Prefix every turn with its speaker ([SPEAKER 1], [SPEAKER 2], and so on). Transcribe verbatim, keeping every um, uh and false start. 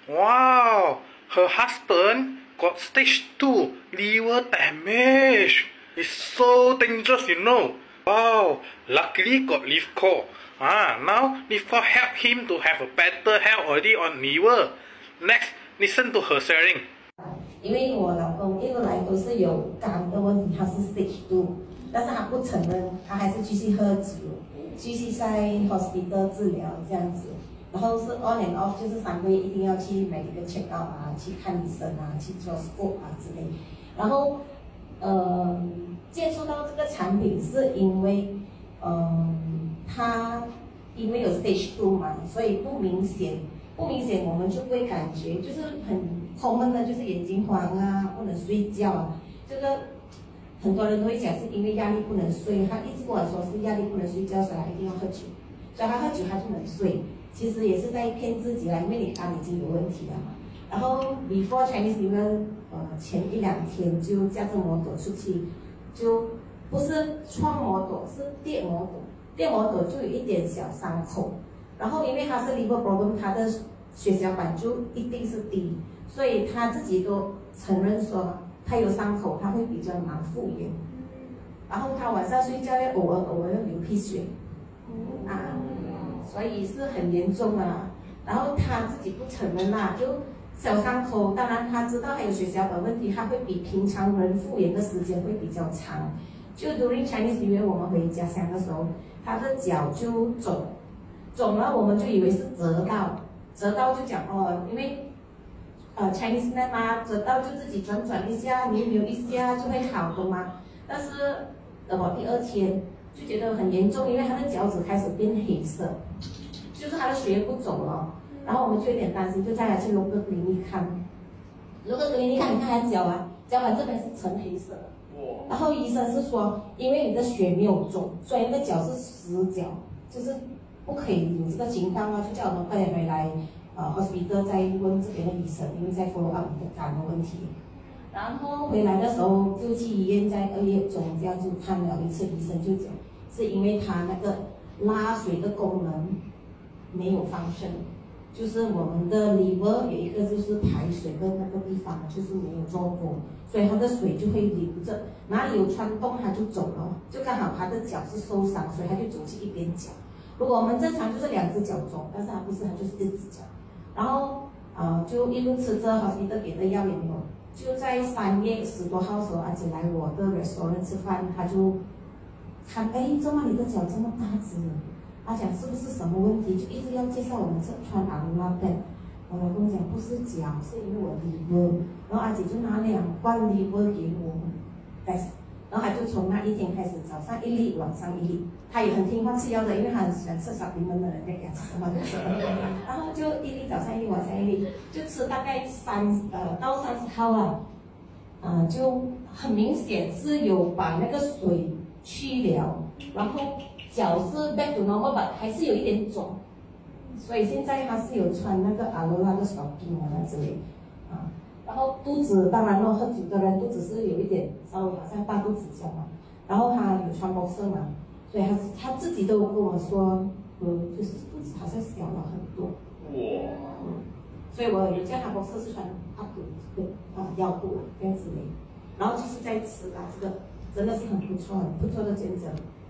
[SPEAKER 1] Wow, her husband got stage two liver damage. It's so dangerous, you know. Wow, luckily got LiveCore. Ah, now LiveCore help him to have a better health already on liver. Next, listen to her sharing.
[SPEAKER 2] 因为我老公一路来都是有肝的问题，他是 stage two， 但是他不承认，他还是继续喝酒，继续在 hospital 治疗这样子。然后是 on and off， 就是三个月一定要去每一个 check out 啊，去看医生啊，去做 scope 啊之类。然后，呃，接触到这个产品是因为，呃，他因为有 stage two 嘛，所以不明显，不明显我们就会感觉就是很。 common 的就是眼睛黄啊，不能睡觉啊，这个很多人都会讲是因为压力不能睡，他一直跟我说是压力不能睡觉，所以他一定要喝酒，所以他喝酒他就能睡，其实也是在骗自己啦，因为你肝已经有问题了嘛。然后 before Chinese New Year， 呃前一两天就驾着摩托出去，就不是撞摩托，是跌摩托，跌摩托就有一点小伤口，然后因为他是 liver problem， 他的血小板就一定是低。 所以他自己都承认说，他有伤口，他会比较难复原。然后他晚上睡觉要偶尔偶尔要流鼻血，啊，所以是很严重的啦。然后他自己不承认啦，就小伤口，当然他知道还有血小板问题，他会比平常人复原的时间会比较长。就 during Chinese New Year 我们回家乡的时候，他的脚就肿，肿了我们就以为是折到，折到就讲哦，因为。 呃 ，Chinese name 嘛，折到就自己转转一下，扭扭一下就会好的嘛。但是，呃，我第二天就觉得很严重，因为他的脚趾开始变黑色，就是他的血液不走了。然后我们就有点担心，就带他去 local clinic 看。local clinic 看，你看他脚啊，脚板这边是呈黑色的。然后医生是说，因为你的血没有肿，所以那个脚是死脚，就是不可以有这个情况啊，就叫我们快点回来。 呃 ，hospital 在问这边的医生，因为在 follow up 你的肝的问题。然后回来的时候就去医院，在二月中这样就看了一次，医生就讲是因为他那个拉水的功能没有发生，就是我们的 liver 有一个就是排水的那个地方就是没有做过，所以他的水就会流着，哪里有穿洞他就走了，就刚好他的脚是受伤，所以他就走去一边脚。如果我们正常就是两只脚走，但是他不是，他就是一只脚。 然后，呃，就一路吃着 hospital 给的药也没有。就在三月十多号的时候，阿姐来我的 restaurant 吃饭，他就看，哎，怎么你的脚这么大只？他讲是不是什么问题？就一直要介绍我们这穿阿鲁拉片。我老公讲不是脚，是因为我 liver。然后阿姐就拿两罐 liver 给我 test。 然后他就从那一天开始，早上一粒，晚上一粒。他也很听话吃药的，因为他很喜欢吃小槟榔的人在给他吃什么就吃。然后就一粒早上一粒，晚上一粒，就吃大概三呃到三十号啊，呃就很明显是有把那个水去了，然后脚是 back to normal， 还是有一点肿，所以现在他是有穿那个阿罗拉的 stocking 啊之类啊。 然后肚子当然了，喝酒的人肚子是有一点稍微好像大肚子这样嘛。然后他有穿薄色嘛，所以他他自己都跟我说，呃，就是肚子好像小了很多。哇！嗯，所以我有叫他薄色是穿阿古这个啊腰部这样子的，然后就是在吃啊，这个真的是很不错，很不错的见证。